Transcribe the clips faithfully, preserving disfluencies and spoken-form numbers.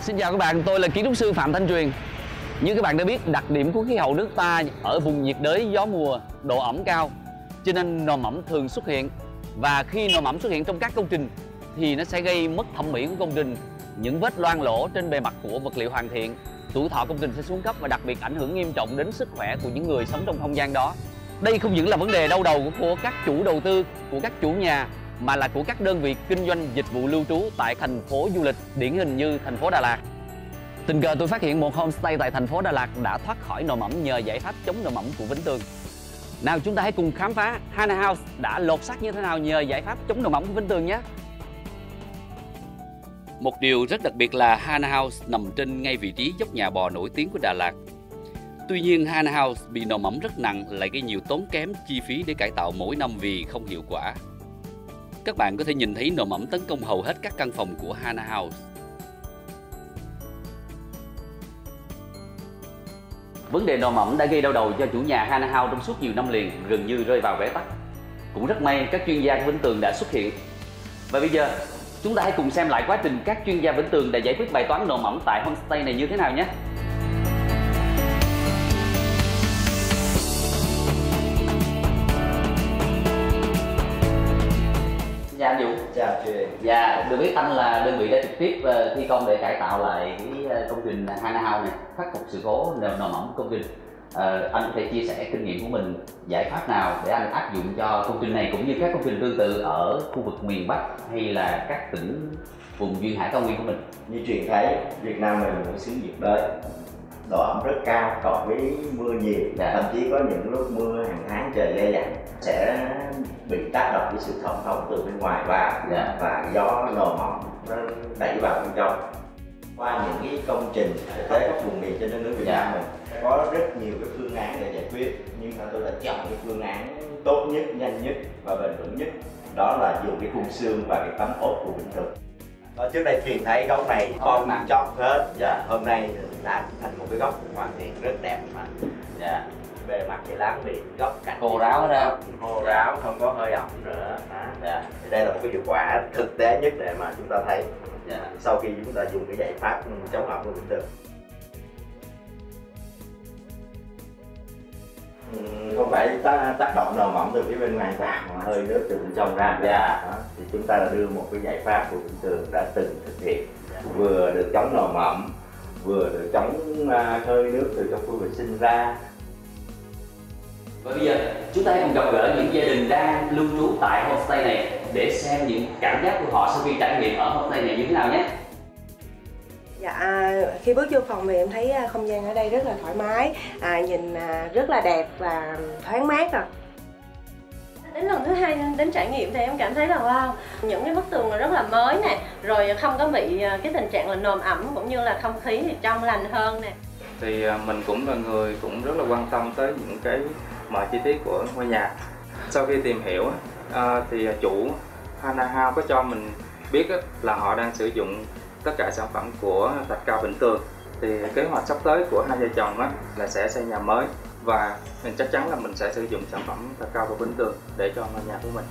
Xin chào các bạn, tôi là kiến trúc sư Phạm Thanh Truyền. Như các bạn đã biết, đặc điểm của khí hậu nước ta ở vùng nhiệt đới, gió mùa, độ ẩm cao, cho nên nồm ẩm thường xuất hiện. Và khi nồm ẩm xuất hiện trong các công trình thì nó sẽ gây mất thẩm mỹ của công trình, những vết loang lỗ trên bề mặt của vật liệu hoàn thiện, tuổi thọ công trình sẽ xuống cấp và đặc biệt ảnh hưởng nghiêm trọng đến sức khỏe của những người sống trong không gian đó. Đây không những là vấn đề đau đầu của các chủ đầu tư, của các chủ nhà, mà là của các đơn vị kinh doanh dịch vụ lưu trú tại thành phố du lịch điển hình như thành phố Đà Lạt. Tình cờ tôi phát hiện một homestay tại thành phố Đà Lạt đã thoát khỏi nồm ẩm nhờ giải pháp chống nồm ẩm của Vĩnh Tường. Nào chúng ta hãy cùng khám phá Hana House đã lột xác như thế nào nhờ giải pháp chống nồm ẩm của Vĩnh Tường nhé. Một điều rất đặc biệt là Hana House nằm trên ngay vị trí dốc nhà bò nổi tiếng của Đà Lạt. Tuy nhiên, Hana House bị nồm ẩm rất nặng lại gây nhiều tốn kém chi phí để cải tạo mỗi năm vì không hiệu quả. Các bạn có thể nhìn thấy nồm ẩm tấn công hầu hết các căn phòng của Hana House. Vấn đề nồm ẩm đã gây đau đầu cho chủ nhà Hana House trong suốt nhiều năm liền, gần như rơi vào bế tắc. Cũng rất may các chuyên gia của Vĩnh Tường đã xuất hiện. Và bây giờ, chúng ta hãy cùng xem lại quá trình các chuyên gia Vĩnh Tường đã giải quyết bài toán nồm ẩm tại homestay này như thế nào nhé. Dạ anh Dũng. Chào Truyền. Dạ, được biết anh là đơn vị đã trực tiếp thi công để cải tạo lại cái công trình Hana House này, khắc phục sự cố nồm ẩm công trình. À, anh có thể chia sẻ kinh nghiệm của mình, giải pháp nào để anh áp dụng cho công trình này cũng như các công trình tương tự ở khu vực miền Bắc hay là các tỉnh vùng duyên hải cao nguyên của mình? Như Truyền thấy, Việt Nam mình là một xứ nhiệt đới, độ ẩm rất cao, cộng với mưa nhiều, dạ. Thậm chí có những lúc mưa hàng tháng trời lê dặn sẽ bị tác động với sự thông thoáng từ bên ngoài vào, dạ. Và gió nồm ẩm nó đẩy vào bên trong. Qua những cái công trình thực tế các vùng miền trên đất nước Việt Nam mình có rất nhiều cái phương án để giải quyết, nhưng mà tôi đã chọn cái phương án tốt nhất, nhanh nhất và bền vững nhất, đó là dùng cái khung xương và cái tấm ốp của Vĩnh Tường. Ở trước đây Truyền thấy góc này con nằm chót hết, dạ. Hôm nay đã thành một cái góc hoàn thiện rất đẹp mà, dạ. Bề mặt cái láng bị góc cạnh khô ráo ra, khô ráo, không có hơi ẩm nữa. Dạ. Thì đây là một cái hiệu quả thực tế nhất để mà chúng ta thấy, dạ. Sau khi chúng ta dùng cái giải pháp chống ẩm của Vĩnh Tường. Không phải ta tác động nồm ẩm từ phía bên ngoài vào mà hơi nước từ bên trong ra, dạ. Đó, thì chúng ta đã đưa một cái giải pháp của Vĩnh Tường đã từng thực hiện, dạ. Vừa được chống nồm ẩm, vừa được chống uh, hơi nước từ trong khu vệ sinh ra. Và bây giờ chúng ta hãy cùng gặp gỡ những gia đình đang lưu trú tại homestay này để xem những cảm giác của họ sau khi trải nghiệm ở homestay này như thế nào nhé. Dạ, khi bước vô phòng thì em thấy không gian ở đây rất là thoải mái, à, nhìn rất là đẹp và thoáng mát rồi. Đến lần thứ hai đến trải nghiệm thì em cảm thấy là wow, những cái bức tường rất là mới nè, rồi không có bị cái tình trạng là nồm ẩm cũng như là không khí thì trong lành hơn nè. Thì mình cũng là người cũng rất là quan tâm tới những cái mọi chi tiết của ngôi nhà. Sau khi tìm hiểu thì chủ Hana House có cho mình biết là họ đang sử dụng tất cả sản phẩm của Thạch Cao Vĩnh Tường. Thì kế hoạch sắp tới của hai vợ chồng á, là sẽ xây nhà mới và mình chắc chắn là mình sẽ sử dụng sản phẩm Thạch Cao của Vĩnh Tường để cho ngôi nhà của mình.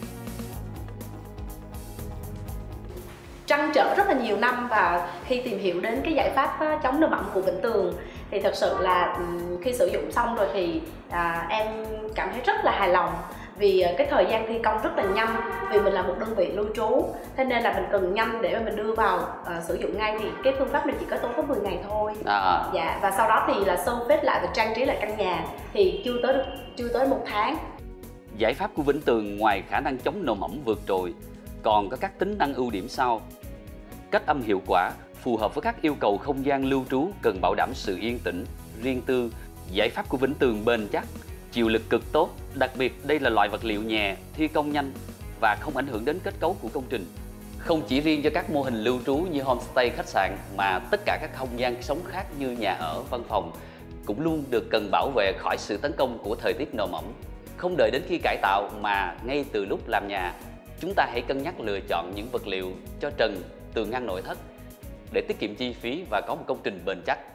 Trăn trở rất là nhiều năm và khi tìm hiểu đến cái giải pháp chống nồm ẩm của Vĩnh Tường thì thật sự là khi sử dụng xong rồi thì à, em cảm thấy rất là hài lòng. Vì cái thời gian thi công rất là nhanh, vì mình là một đơn vị lưu trú, thế nên là mình cần nhanh để mà mình đưa vào uh, sử dụng ngay, thì cái phương pháp này chỉ có tốn có mười ngày thôi. À. Dạ, và sau đó thì là sơn phết lại và trang trí lại căn nhà thì chưa tới chưa tới một tháng. Giải pháp của Vĩnh Tường ngoài khả năng chống nồm ẩm vượt trội, còn có các tính năng ưu điểm sau: cách âm hiệu quả, phù hợp với các yêu cầu không gian lưu trú cần bảo đảm sự yên tĩnh, riêng tư. Giải pháp của Vĩnh Tường bền chắc, chịu lực cực tốt, đặc biệt đây là loại vật liệu nhẹ, thi công nhanh và không ảnh hưởng đến kết cấu của công trình. Không chỉ riêng cho các mô hình lưu trú như homestay, khách sạn mà tất cả các không gian sống khác như nhà ở, văn phòng cũng luôn được cần bảo vệ khỏi sự tấn công của thời tiết nồm ẩm. Không đợi đến khi cải tạo mà ngay từ lúc làm nhà, chúng ta hãy cân nhắc lựa chọn những vật liệu cho trần, tường ngăn nội thất để tiết kiệm chi phí và có một công trình bền chắc.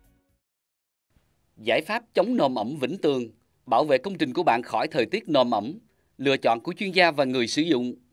Giải pháp chống nồm ẩm Vĩnh Tường bảo vệ công trình của bạn khỏi thời tiết nồm ẩm, lựa chọn của chuyên gia và người sử dụng